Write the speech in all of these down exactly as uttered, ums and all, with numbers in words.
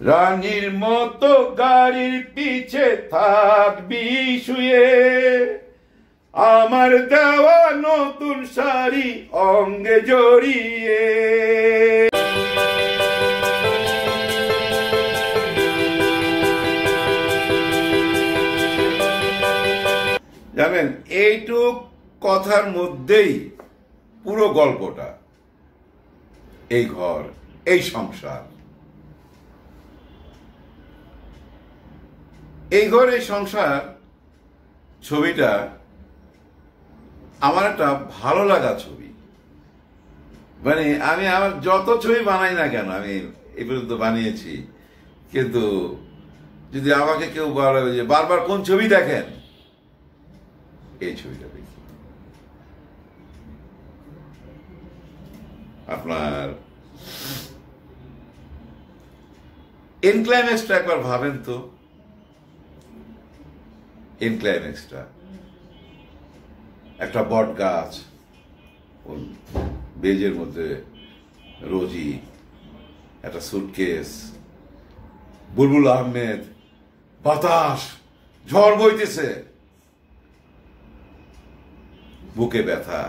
রানীর মতো গাড়ির পিছে থাকবি শুয়ে, আমার দেওয়া নতুন শাড়ি অঙ্গে জড়িয়ে। জানেন, এইটুক কথার মধ্যেই পুরো গল্পটা। এই ঘর, এই সংসার, এই ঘর এই সংসার ছবিটা আমার একটা ভালো লাগা ছবি। মানে আমি আমার যত ছবি বানাই না কেন, আমি এই পর্যন্ত বানিয়েছি, কিন্তু যদি আমাকে কেউ বলে যে বারবার কোন ছবি দেখেন, এই ছবিটা দেখি। আপনার এনক্লাইম্যাক্সটা একবার ভাবেন তো। এনক্লাইম্যাক্সটা একটা বট গাছ, বেজের মধ্যে রোজি, একটা সুটকেস, বুলবুল আহমেদ, বাতাস, ঝড় বইতেছে, বুকে ব্যথা,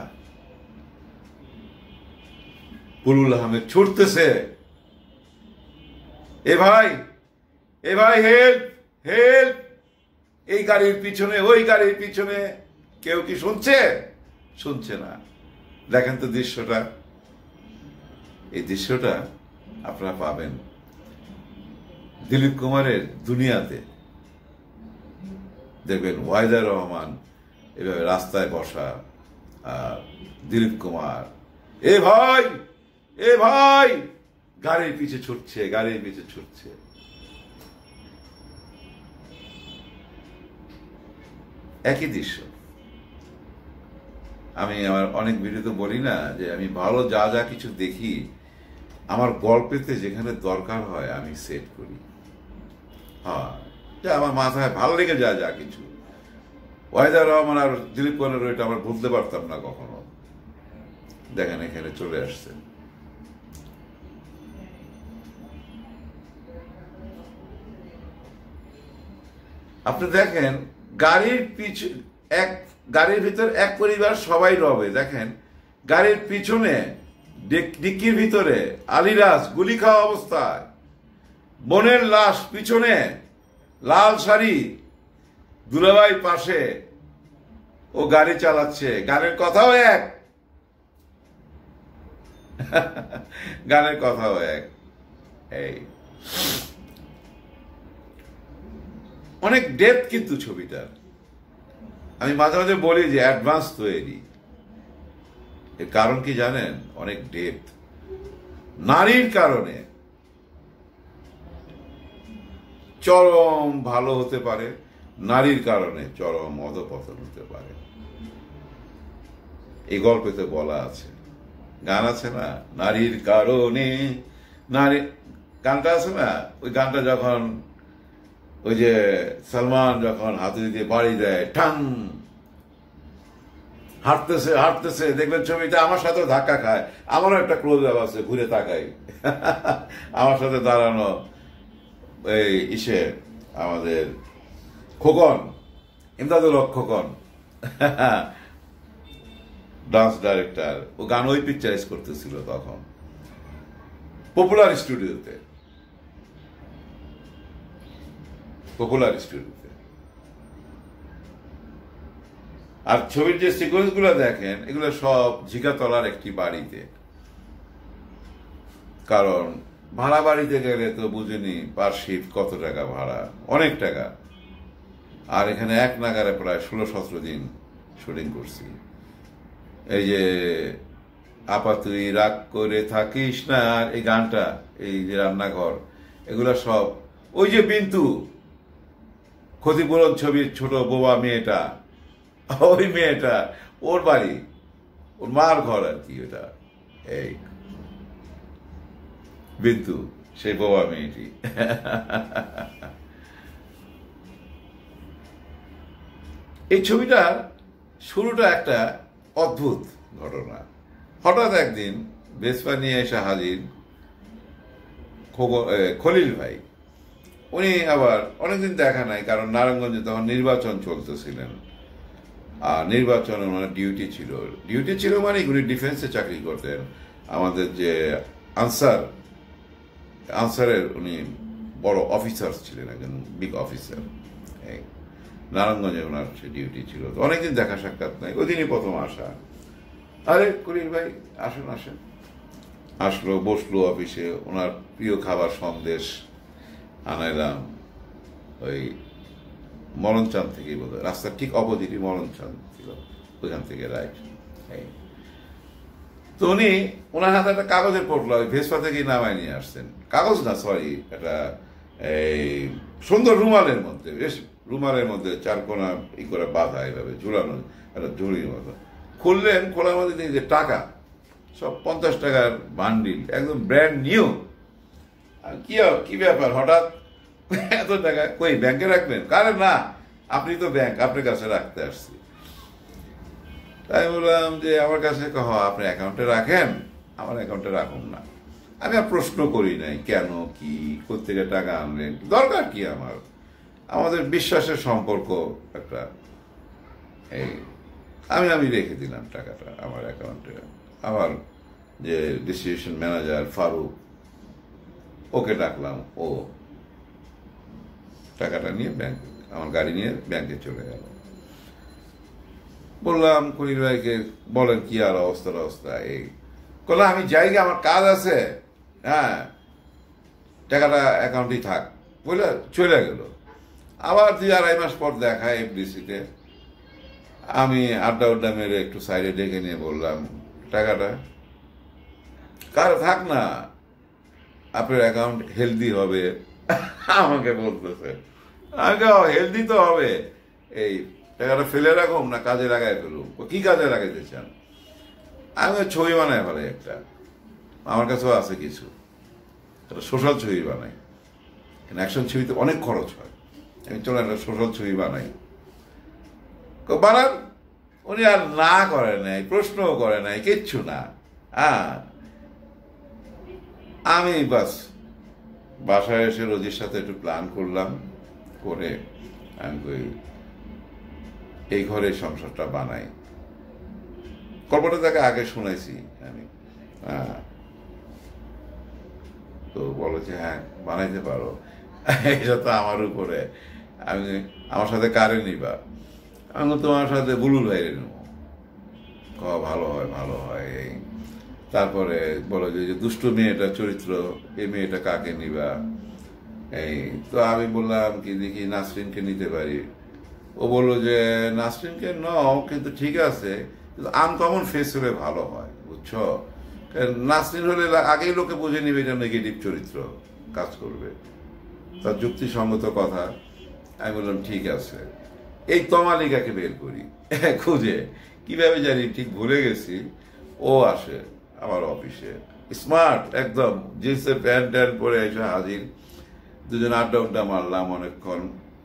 বুলবুল আহমেদ ছুটতেছে, এ ভাই এ ভাই হেল্প হেল্প, এই গাড়ির পিছনে ওই গাড়ির পিছনে। কেউ কি শুনছে? শুনছে না। দেখেন তো দৃশ্যটা, এই দৃশ্যটা আপনারা পাবেন দিলীপ কুমারের দুনিয়াতে। দেখবেন ওয়াহিদুর রহমান এভাবে রাস্তায় বসা, আর দিলীপ কুমার এ ভাই এ ভাই গাড়ির পিছে ছুটছে, গাড়ির পিছে ছুটছে। একই দৃশ্য। আমি আমার অনেক ভিডিওতে বলি না যে আমি ভালো যা যা কিছু দেখি, আমার গল্পেতে যেখানে দরকার হয় আমি সেট করি। হ্যাঁ, যা আমার মাথায় ভালো লেগে যায় যা কিছু। ওয়াহিদুর রহমান আর দিলীপ কুমারের ওইটা আমার ভুলতে পারতাম না কখনো। দেখেন এখানে চলে আসছে। আপনি দেখেন গাড়ির পিছু এক গাড়ির ভিতর এক পরিবার সবাই রবে। দেখেন গাড়ির পিছনে ডিক্কির ভিতরে আলিরাজ গুলি খাওয়া অবস্থায়, বোনের লাশ পিছনে, লাল শাড়ি, দুলাভাই পাশে, ও গাড়ি চালাচ্ছে। গানের কথাও এক, গানের কথাও এক। এই অনেক ডেপথ কিন্তু ছবিটার। আমি মাঝে মাঝে বলি যে অ্যাডভান্স তৈরি। এর কারণ কি জানেন? অনেক ডেপথ। নারীর কারণে চরম ভালো হতে পারে, নারীর কারণে চরম অধঃপতন হতে পারে। এই গল্পেতে বলা আছে, গান আছে না, নারীর কারণে নারী, গানটা আছে না, ওই গানটা যখন ওই যে সালমান যখন হাতুড়ি দিয়ে বাড়ি দেয়, ঠাং, হাঁটতেছে হাঁটতেছে, দেখবেন ছবিটা আমার সাথে ধাক্কা খায়। আমারও একটা ক্লোজ আপ আছে, ঘুরে তাকাই, আমার সাথে দাঁড়ানো এই ইসে আমাদের খোকন, ইমদাদুল হক খোকন, ডান্স ডাইরেক্টর। ও গান ওই পিকচারাইজ করতেছিল তখন পপুলার স্টুডিওতে, পপুলার স্টুডিওতে। আর ছবির যে সিকোয়েন্স গুলো দেখেন, এগুলো সব ঝিকাতলার একটি বাড়িতে। কারণ ভাড়া বাড়িতে গেলে তো বুঝিনি পার শিফট কত টাকা ভাড়া, অনেক টাকা। আর এখানে এক নাগারে প্রায় ষোলো সতেরো দিন শুটিং করছি। এই যে আপা তুই রাগ করে থাকিস না, এই গানটা, এই যে রান্নাঘর, এগুলা সব ওই যে বিন্তু ক্ষতিপূরণ ছবির ছোট বোবা মেয়েটা, ওই মেয়েটা, ওর বাড়ি, ওর মার ঘর আর কি ওটা। এই বিন্তু সেই বোবা মেয়েটি। এই ছবিটার শুরুটা একটা অদ্ভুত ঘটনা। হঠাৎ একদিন ভেসপা নিয়ে এসে হাজির খলিল ভাই, উনি আবার অনেকদিন দেখা নাই, কারণ নারায়ণগঞ্জে তখন নির্বাচন চলতেছিলেন, আর নির্বাচনে ওনার ডিউটি ছিল। ডিউটি ছিল মানে উনি ডিফেন্সে চাকরি করতেন। আমাদের যে আনসার আনসারের উনি বড় অফিসার ছিলেন, একজন বিগ অফিসার। নারায়ণগঞ্জে ওনার সে ডিউটি ছিল। তো অনেকদিন দেখা সাক্ষাৎ নাই, ওই দিনই প্রথম আসা। আরে করিম ভাই আসুন আসেন। আসলো, বসলো অফিসে। ওনার প্রিয় খাবার সন্দেশ আনাইলাম, ওই মরণচাঁদ থেকেই বোধ হয়, রাস্তার ঠিক অপোজিটই মরণচাঁদ ছিল, ওইখান থেকে রাইট। তো উনি ওনার হাতে একটা কাগজের পোটলা ওই ভেসপা থেকেই নামায় নিয়ে আসছেন। কাগজ না, সরি, একটা এই সুন্দর রুমালের মধ্যে, বেশ রুমালের মধ্যে চারকোনা ই করে বাঁধা, এইভাবে ঝুলানো, একটা ঝুড়ির মতো। খুললেন, খোলার মধ্যে দেখি যে টাকা, সব পঞ্চাশ টাকার বান্ডিল, একদম ব্র্যান্ড নিউ। আর কি কি ব্যাপার, হঠাৎ এত টাকা কই, ব্যাংকে রাখবেন? কারণ না, আপনি তো ব্যাংক, আপনার কাছে রাখতে আসছি। তাই বললাম যে আমার কাছে কহ আপনি অ্যাকাউন্টে রাখেন, আমার অ্যাকাউন্টে রাখুন না। আমি আর প্রশ্ন করি নাই কেন, কি, কোথেকে টাকা আনলেন, দরকার কি আমার। আমাদের বিশ্বাসের সম্পর্ক একটা, এই আমি আমি রেখে দিলাম টাকাটা আমার অ্যাকাউন্টে। আমার যে ডিস্ট্রিবিউশন ম্যানেজার ফারুক, ওকে ডাকলাম, ও টাকাটা নিয়ে ব্যাংক, আমার গাড়ি নিয়ে ব্যাংকে চলে গেল। বললাম কনির ভাইকে, বলেন কি আর অবস্থা অবস্থা এই। বললাম আমি যাই, আমার কাজ আছে, হ্যাঁ টাকাটা অ্যাকাউন্টেই থাক বলে চলে গেল। আবার দুই আড়াই মাস পর দেখা এফডিসিতে। আমি আড্ডা উড্ডা মেরে একটু সাইডে ডেকে নিয়ে বললাম টাকাটা কার, থাক না, আপনার অ্যাকাউন্ট হেলদি হবে। আমাকে বলতেছে, আগে হেলদি তো হবে, এই টাকাটা ফেলে রাখুন না কাজে লাগাই ফেলুন। কি কাজে লাগাইতে চান? আমি ছবি বানাই ভালো একটা, আমার কাছেও আছে কিছু, একটা সোশ্যাল ছবি বানাই। অ্যাকশন ছবিতে অনেক খরচ হয়, আমি চলো একটা সোশ্যাল ছবি বানাই। বানান। উনি আর না করে নাই, প্রশ্নও করে নাই, কিচ্ছু না। হ্যাঁ, আমি বাস বাসায় এসে রোজির সাথে একটু প্ল্যান করলাম, করে আমি এই ঘরে সংসারটা বানাই। গল্পটা তাকে আগে শুনেছি আমি। হ্যাঁ, তো বলো যে হ্যাঁ বানাইতে পারো, এটা তো আমার উপরে, আমি আমার সাথে কারে নিবা? আমি তোমার সাথে বুলুল ভাইরে নেব। ক ভালো হয়, ভালো হয়। এই তারপরে বলো যে দুষ্ট মেয়েটা চরিত্র, এই মেয়েটা কাকে নিবা? এই তো আমি বললাম কি দেখি নাসরিনকে নিতে পারি। ও বললো যে নাসরিনকে নাও, কিন্তু ঠিক আছে, কিন্তু আনকমন ফেস হলে ভালো হয়, বুঝছো? নাসরিন হলে আগেই লোকে বুঝে নিবে এটা নেগেটিভ চরিত্র, কাজ করবে। তার যুক্তিসঙ্গত কথা। আমি বললাম ঠিক আছে। এই তমালিকাকে বের করি খুঁজে, কিভাবে জানি ঠিক ভুলে গেছি। ও আসে আমার অফিসে, স্মার্ট একদম, জিন্সের প্যান্ট ট্যান্ট পরে এসে হাজির। দুজন আড্ডা উড্ডা মারলাম অনেকক্ষণ।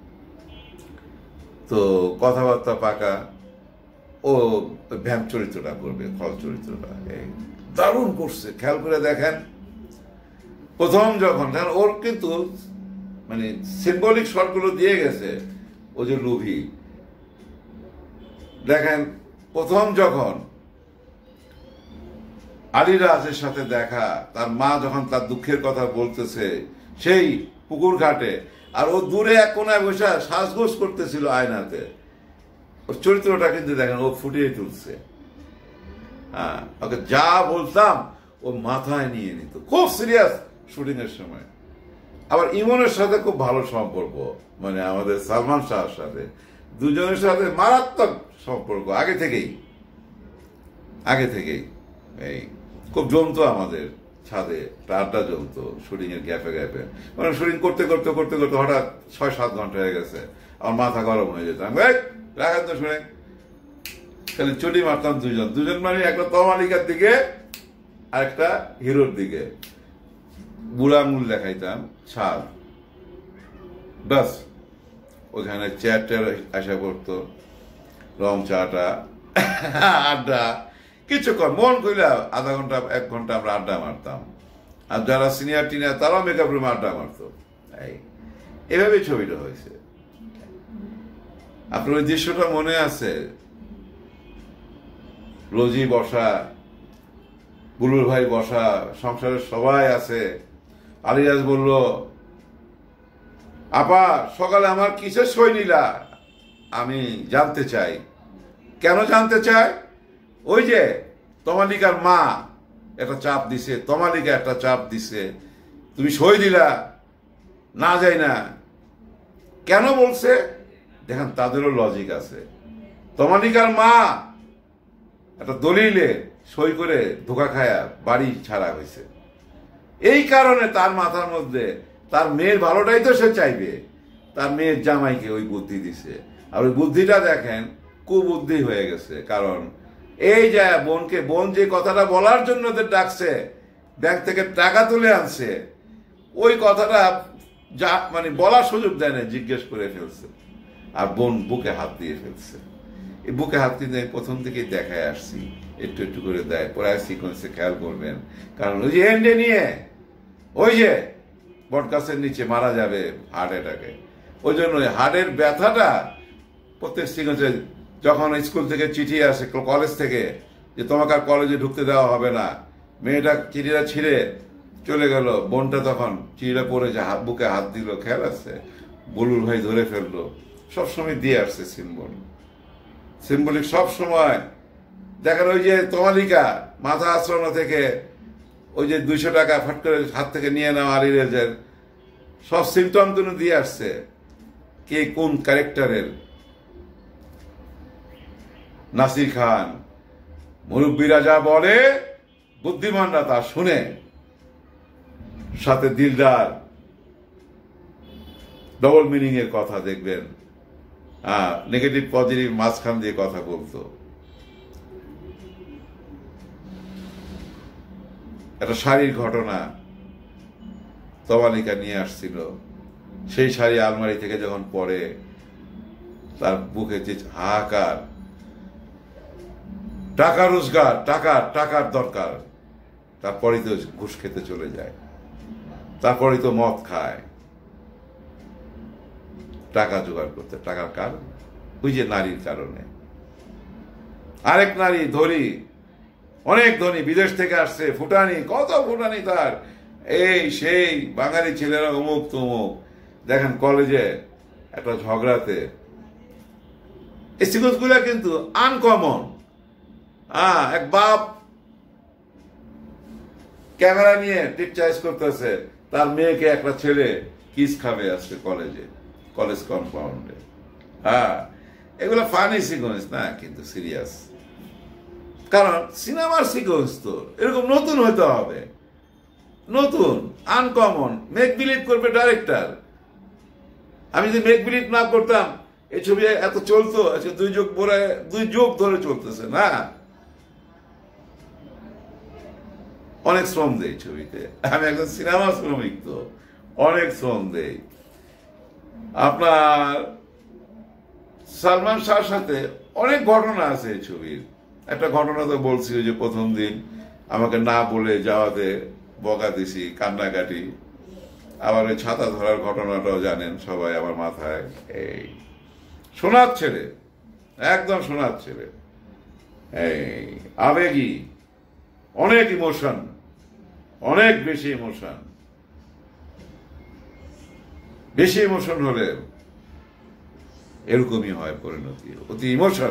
তো কথাবার্তা পাকা। ও ভ্যাম চরিত্রটা করবে, খল চরিত্রটা দারুণ করছে। খেয়াল করে দেখেন, প্রথম যখন ওর কিন্তু মানে সিম্বলিক শটগুলো দিয়ে গেছে, ও যে লুভি। দেখেন প্রথম যখন আলিরাজের সাথে দেখা, তার মা যখন তার দুঃখের কথা বলতেছে সেই পুকুর ঘাটে, আর ও দূরে এক কোনায় বসে সাজগোজ করতেছিল আয়নাতে, ওর চরিত্রটা কিন্তু দেখেন ও ফুটিয়ে তুলছে। হ্যাঁ, ওকে যা বলতাম ও মাথায় নিয়ে নিত, খুব সিরিয়াস শুটিং এর সময়। আবার ইমনের সাথে খুব ভালো সম্পর্ক, মানে আমাদের সালমান শাহর সাথে, দুজনের সাথে মারাত্মক সম্পর্ক আগে থেকেই আগে থেকেই এই খুব জমতো আমাদের ছাদে, আড্ডা জমতো শুটিং এর গ্যাপে গ্যাপে। মানে শুটিং করতে করতে করতে করতে হঠাৎ ছয় সাত ঘন্টা হয়ে গেছে, আমার মাথা গরম হয়ে যেত। আমি রাখান তো শুনে খালি চুটি মারতাম দুজন দুজন মানে একটা তমালিকার দিকে আর একটা হিরোর দিকে, বুড়া আঙুল দেখাইতাম ছাদ, বাস ওখানে চেয়ার টেয়ার আসা পড়তো, রং চাটা, আড্ডা, কিছুক্ষণ মন করলে আধা ঘন্টা এক ঘন্টা আমরা আড্ডা মারতাম। আর যারা সিনিয়র টিনিয়র তারাও মেকআপ রুমে আড্ডা মারতো। এই এভাবে ছবিটা হয়েছে। আপনার ওই দৃশ্যটা মনে আছে? রোজি বসা, বুলুর ভাই বসা, সংসারের সবাই আছে। আলিরাজ বলল, আপা সকালে আমার কিসের সই নিলা? আমি জানতে চাই। কেন জানতে চাই? ওই যে তমালিকার মা একটা চাপ দিছে, তমালিকা একটা চাপ দিছে, তুমি সই দিলা, না যাই না। কেন বলছে? দেখেন তাদেরও লজিক আছে। তমালিকার মা একটা দলিলে সই করে ধোকা খায়া বাড়ি ছাড়া হয়েছে। এই কারণে তার মাথার মধ্যে তার মেয়ের ভালোটাই তো সে চাইবে, তার মেয়ের জামাইকে ওই বুদ্ধি দিছে। আর ওই বুদ্ধিটা দেখেন কুবুদ্ধি হয়ে গেছে। কারণ এই যে বোনকে, বোন যে কথাটা বলার জন্য ওদের ডাকছে, ব্যাংক থেকে টাকা তুলে আনছে, ওই কথাটা যা মানে বলার সুযোগ দেয় না, জিজ্ঞেস করে ফেলছে। আর বোন বুকে হাত দিয়ে ফেলছে। এই বুকে হাত দিয়ে প্রথম থেকেই দেখায় আসছি, একটু একটু করে দেয়। পরে সিকোয়েন্সে খেয়াল করবেন, কারণ ওই যে এন্ডে নিয়ে ওই যে বটগাছের নিচে মারা যাবে হার্ট অ্যাটাকে, ওই জন্য হার্টের ব্যথাটা প্রত্যেক সিকোয়েন্সে, যখন স্কুল থেকে চিঠি আসে, কলেজ থেকে, যে তোমাকে আর কলেজে ঢুকতে দেওয়া হবে না, মেয়েটা চিঠিটা ছিঁড়ে চলে গেল, বোনটা তখন চিঠিটা পড়ে যে হাত বুকে হাত দিল, খেয়াল আছে? বুলুর ভাই ধরে ফেললো, সবসময় দিয়ে আসছে সিম্বল, সিম্বলিক সব সময়। দেখেন ওই যে তমালিকা মাথা আশ্রয় থেকে ওই যে দুইশো টাকা ফট করে হাত থেকে নিয়ে নেওয়া আলিরাজের সব সিমটম তুমি দিয়ে আসছে, কে কোন ক্যারেক্টারের। নাসির খান, মুরব্বীরা যা বলে বুদ্ধিমানরা তা শুনে, সাথে দিলদার ডবল মিনিং এর কথা দেখবেন, হ্যাঁ, নেগেটিভ পজিটিভ মাঝখান দিয়ে কথা বলতো। একটা শাড়ির ঘটনা তমালিকা নিয়ে আসছিল, সেই শাড়ি আলমারি থেকে যখন পরে তার বুকে যে হাহাকার, টাকা রোজগার, টাকা টাকার দরকার, তারপরেই তো ঘুষ খেতে চলে যায়, তারপরেই তো মদ খায়, টাকা জোগাড় করতে। টাকার কারণ ওই যে নারীর কারণে। আরেক নারী ধরি, অনেক ধনী, বিদেশ থেকে আসছে, ফুটানি, কত ফুটানি তার, এই সেই বাঙালি ছেলেরা অমুক তমুক। দেখেন কলেজে একটা ঝগড়াতে, এই সিকোয়েন্স গুলা কিন্তু আনকমন। হ্যাঁ, এক বাপ ক্যামেরা নিয়ে পিকচারাইজ করতেছে, তার মেয়েকে একটা ছেলে কিস খাবে আজকে কলেজে, কলেজ কম্পাউন্ডে। হ্যাঁ, এগুলো ফানি সিকোয়েন্স না, কিন্তু সিরিয়াস। কারণ সিনেমার সিকোয়েন্স তো এরকম নতুন হতে হবে, নতুন, আনকমন, মেক বিলিভ করবে ডাইরেক্টর। আমি যদি মেক বিলিভ না করতাম, এই ছবি এত চলতো, আজকে দুই যুগ পরে, দুই যুগ ধরে চলতেছে না। অনেক শ্রম দেই ছবিতে, আমি একজন সিনেমা শ্রমিক, তো অনেক শ্রম দেই। আপনার সালমান শাহর সাথে অনেক ঘটনা আছে এই ছবির। একটা ঘটনা তো বলছি, যে প্রথম দিন আমাকে না বলে যাওয়াতে বকা দিছি, কান্নাকাটি। আবার ওই ছাতা ধরার ঘটনাটাও জানেন সবাই আমার মাথায়। এই সোনার ছেলে, একদম সোনার ছেলে, এই আবেগী, অনেক ইমোশন, অনেক বেশি ইমোশন। বেশি ইমোশন হলে এরকমই হয় পরিণতি, অতি ইমোশন।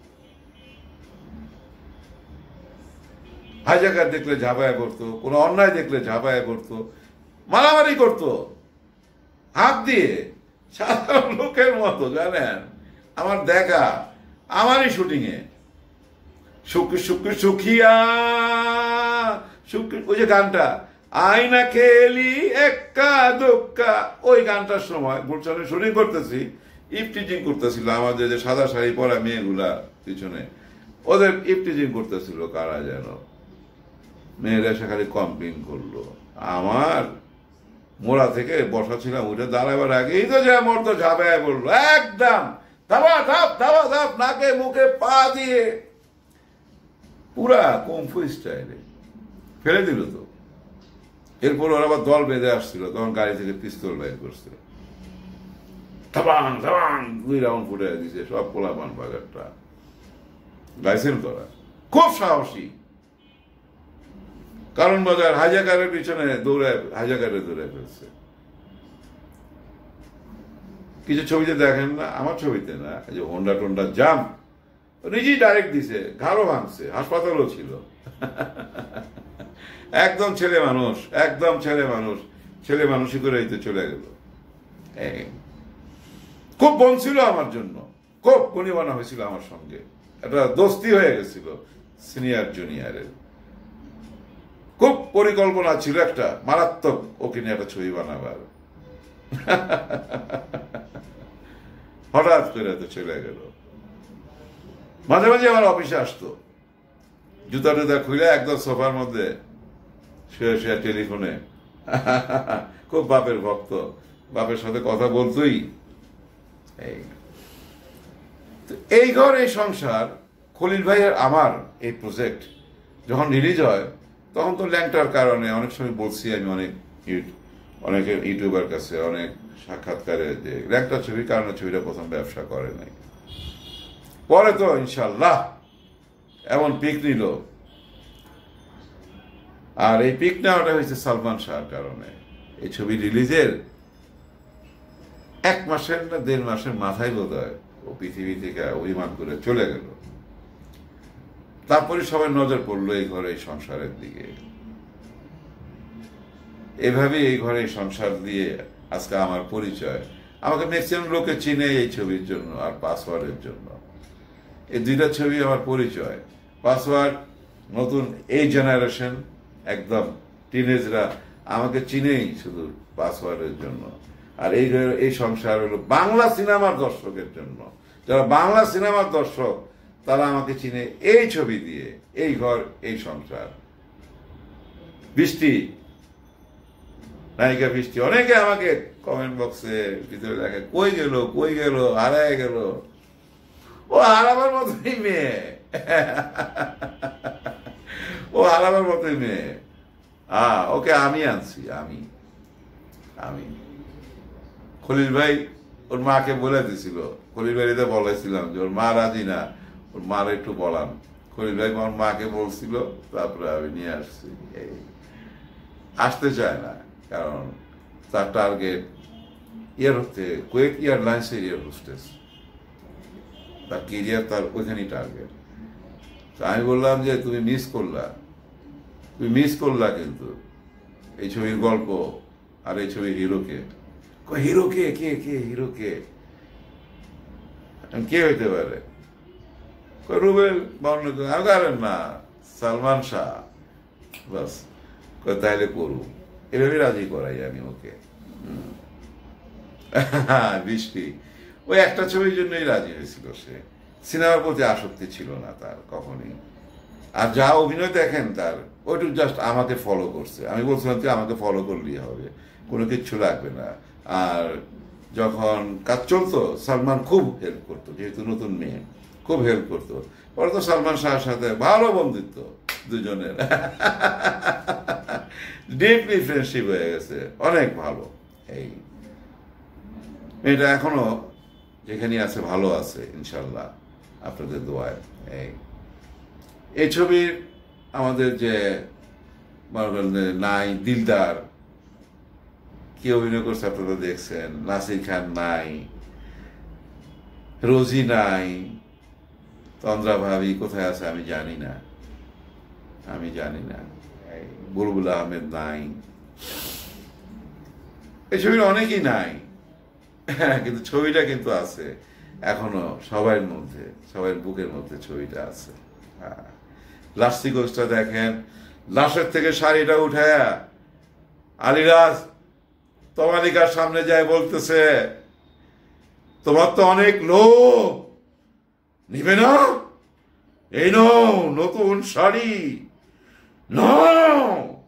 হাইজাকার দেখলে ঝাঁপায়া করতো, কোনো অন্যায় দেখলে ঝাঁপায়া করতো, মারামারি করতো হাত দিয়ে, সাধারণ লোকের মতো। জানেন, আমার দেখা, আমারই শুটিং এ সুখ সুখ সুখিয়া সুখ, ওই যে গানটা, আয়না খেলি এক্কা দোক্কা, ওই গানটার সময় গুলশানে শুটিং করতেছি, ইফটিজিং করতেছিল আমাদের যে সাদা শাড়ি পরা মেয়েগুলা পিছনে, ওদের ইফটিজিং করতেছিল কারা যেন, মেয়েরা এসে খালি কমপ্লেন করলো। আমার মোড়া থেকে বসা ছিলাম, উঠে দাঁড়াবার আগেই তো যে মোর তো ঝাঁপায় বললো, একদম ধাবা ধাপ ধাবা ধাপ, নাকে মুখে পা দিয়ে পুরা কুম্ফু স্টাইলে ফেলে দিল। তো এরপর ওরা আবার দল বেঁধে আসছিল, তখন গাড়ি থেকে পিস্তল বের করছিল। থাবাং থাবাং দুই রাউন্ড ফুটে দিছে সব পোলাপান বাজারটা লাইসেন্স করা, খুব সাহসী। কারণ বাজার হাইজাকারের পিছনে দৌড়ে হাইজাকারে দৌড়ে ফেলছে। কিছু ছবিতে দেখেন না, আমার ছবিতে না, যে হোন্ডা টোন্ডা জাম নিজেই ডাইরেক্ট দিছে, ঘাড়ও ভাঙছে, হাসপাতালও ছিল। একদম ছেলে মানুষ, একদম ছেলে মানুষ, ছেলে মানুষই করে এই তো চলে গেল। খুব বন ছিল আমার জন্য, খুব বনিবানা হয়েছিল আমার সঙ্গে, একটা দোস্তি হয়ে গেছিল সিনিয়র জুনিয়রের। খুব পরিকল্পনা ছিল একটা মারাত্মক ওকে নিয়ে একটা ছবি বানাবার। হঠাৎ করে তো চলে গেল। মাঝে মাঝে আমার অফিসে আসতো, জুতা টুতা খুলে একদম সোফার মধ্যে শুয়ে শুয়ে টেলিফোনে, খুব বাপের ভক্ত, বাপের সাথে কথা বলতোই। এই ঘর এই সংসার খলিল ভাইয়ের আমার এই প্রজেক্ট যখন রিলিজ হয়, তখন তো ল্যাংটার কারণে অনেক সময় বলছি আমি অনেক অনেক ইউটিউবার কাছে, অনেক সাক্ষাৎকারে, যে ল্যাংটার ছবির কারণে ছবিটা প্রথম ব্যবসা করে নাই। পরে তো ইনশাল্লাহ এমন পিক নিল, আর এই পিক নেওয়াটা হয়েছে সালমান শাহর কারণে। এই ছবি রিলিজের এক মাসের না দেড় মাসের মাথায় বোধ হয় ও পৃথিবী থেকে অভিমান করে চলে গেল। তারপরে সবাই নজর পড়লো এই ঘরে এই সংসারের দিকে। এভাবে এই ঘরে সংসার দিয়ে আজকে আমার পরিচয়। আমাকে ম্যাক্সিমাম লোকে চিনে এই ছবির জন্য আর পাসওয়ার্ডের জন্য। এই দুইটা ছবি আমার পরিচয়। পাসওয়ার্ড নতুন এই জেনারেশন, একদম টিনেজরা আমাকে চিনেই শুধু পাসওয়ার্ডের জন্য। আর এই এই সংসার হলো বাংলা সিনেমার দর্শকের জন্য। যারা বাংলা সিনেমার দর্শক তারা আমাকে চিনে এই ছবি দিয়ে, এই ঘর এই সংসার। বৃষ্টি, নায়িকা বৃষ্টি, অনেকে আমাকে কমেন্ট বক্সে ভিতরে দেখে, কই গেল কই গেল হারায় গেল। ও হারাবার মতোই মেয়ে, ও হারাবার মতোই মেয়ে। হ্যাঁ, ওকে আমি আনছি, আমি আমি খলিল ভাই ওর মাকে বলে দিছিল, খলিল ভাই এটা বলেছিলাম যে ওর মা রাজি না, ওর মার একটু বলান। খলিল ভাই আমার মাকে বলছিল, তারপরে আমি নিয়ে আসছি। এই আসতে চায় না, কারণ তার টার্গেট ইয়ার হচ্ছে কুয়েত এয়ারলাইন্সের এয়ার হোস্টেস, তার কেরিয়ার তার ওইখানেই টার্গেট। তো আমি বললাম যে তুমি মিস করলা, তুমি মিস করলা কিন্তু এই ছবির গল্প আর এই ছবির হিরোকে। হিরো কে কে কে হিরো কে কে হইতে পারে? রুবেল বাউন্ন না, সালমান শাহ। বাস তাইলে করু, এভাবে রাজি করাই আমি ওকে। বৃষ্টি ওই একটা ছবির জন্যই রাজি হয়েছিল, সে সিনেমার প্রতি আসক্তি ছিল না তার কখনই। আর যা অভিনয় দেখেন তার, ওইটুকু জাস্ট আমাকে ফলো করছে। আমি বলছিলাম তুই আমাকে ফলো করলেই হবে, কোনো কিচ্ছু লাগবে না। আর যখন কাজ চলতো সালমান খুব হেল্প করতো, যেহেতু নতুন মেয়ে খুব হেল্প করতো। পরে তো সালমান শাহের সাথে ভালো বন্ধুত্ব দুজনের, ডিপলি ফ্রেন্ডশিপ হয়ে গেছে, অনেক ভালো। এই মেয়েটা এখনো যেখানে আছে ভালো আছে ইনশাল্লাহ, আপনাদের দোয়ায়। এই এই ছবির আমাদের যে নাই দিলদার, কি অভিনয় করছে আপনারা দেখছেন। নাসির খান নাই, রোজি নাই, তন্দ্রা ভাবি কোথায় আছে আমি জানি না, আমি জানি না। বুলবুল আহমেদ নাই, এই ছবির অনেকেই নাই, কিন্তু ছবিটা কিন্তু আছে এখনো সবাই মধ্যে, সবাই বুকের মধ্যে ছবিটা আছে। লাস্টি গোষ্ঠটা দেখেন, লাশের থেকে শাড়িটা উঠায়া আলিরাজ তমালিকার সামনে যায় বলতেছে, তোমার তো অনেক লোভ, নিবে না? এই নাও নতুন শাড়ি নাও।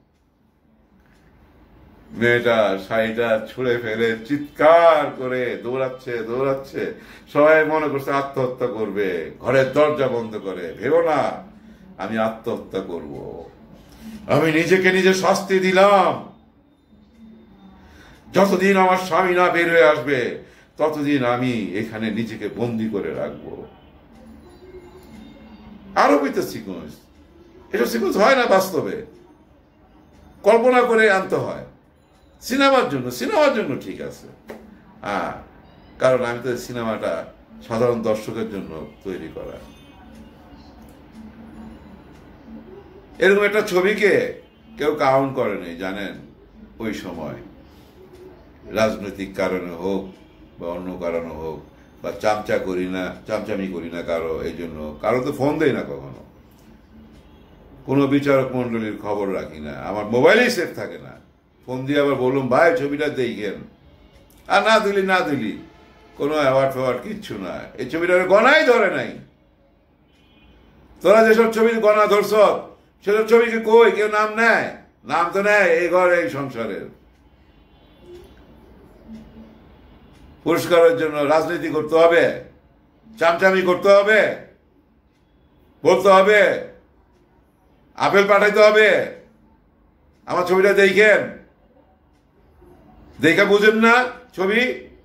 মেয়েটা শাড়িটা ছুঁড়ে ফেলে চিৎকার করে দৌড়াচ্ছে দৌড়াচ্ছে। সবাই মনে করছে আত্মহত্যা করবে, ঘরের দরজা বন্ধ করে। ভেবো না আমি আত্মহত্যা করব, আমি নিজেকে নিজে শাস্তি দিলাম। যতদিন আমার স্বামী না বের হয়ে আসবে ততদিন আমি এখানে নিজেকে বন্দি করে রাখবো। আরোপিত সিকোয়েন্স, এটা সিকোয়েন্স হয় না বাস্তবে, কল্পনা করে আনতে হয় সিনেমার জন্য। সিনেমার জন্য ঠিক আছে, হ্যাঁ, কারণ আমি তো সিনেমাটা সাধারণ দর্শকের জন্য তৈরি করা। এরকম একটা ছবিকে কেউ কাউন্ট করেনি জানেন ওই সময়, রাজনৈতিক কারণে হোক বা অন্য কারণে হোক, বা চামচা করি না, চামচামি করি না কারো, এই জন্য কারো তো ফোন দেই না কখনো, কোনো বিচারক মন্ডলীর খবর রাখি না, আমার মোবাইলেই সেফ থাকে না। ফোন দিয়ে আবার বললাম ভাই ছবিটা দেখেন, আর না দিলি না দিলি কোনো অ্যাওয়ার্ড ফ্যাওয়ার্ড কিচ্ছু না, এই ছবিটা গণাই ধরে নাই। তোরা যেসব ছবির গণা ধরছ সেসব ছবিকে কই কেউ নাম নেয়? নাম তো নেয় এই ঘর এই সংসারের। পুরস্কারের জন্য রাজনীতি করতে হবে, চামচামি করতে হবে, বলতে হবে, আপেল পাঠাইতে হবে, আমার ছবিটা দেখেন, দেখে বুঝেন না ছবি?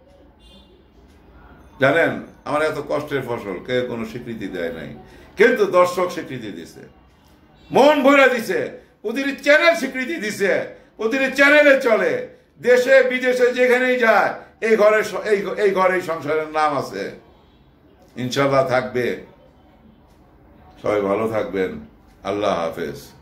জানেন আমার এত কষ্টের ফসল কে কোনো স্বীকৃতি দেয় নাই, কিন্তু দর্শক স্বীকৃতি দিছে, মন ভরা দিছে, প্রতিটি চ্যানেল স্বীকৃতি দিছে, প্রতিটি চ্যানেলে চলে, দেশে বিদেশে যেখানেই যায় এই ঘরের এই ঘরেই সংসারের নাম আছে, ইনশাল্লাহ থাকবে। সবাই ভালো থাকবেন, আল্লাহ হাফেজ।